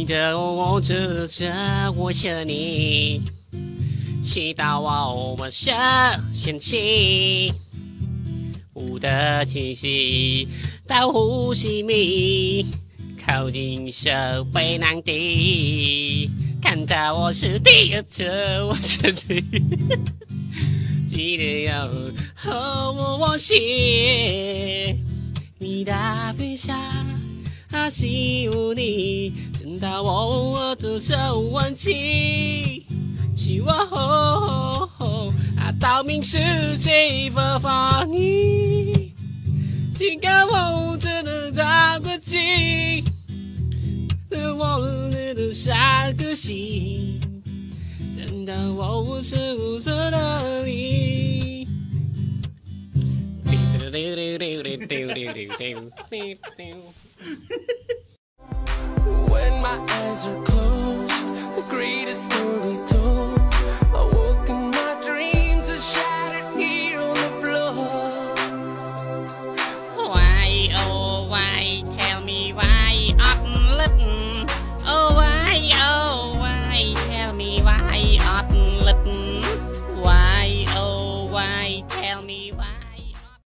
记得我指着我想你，祈祷我们手牵起，我的气息到呼吸密，靠近社会难敌。看到我是第二次，我自己记得要和我写你的微笑。希望你等到我的手忘记，希望到明世界播放你，请给我真的找个机，忘了你的下个心，等到我是无色的你。 When my eyes are closed, the greatest story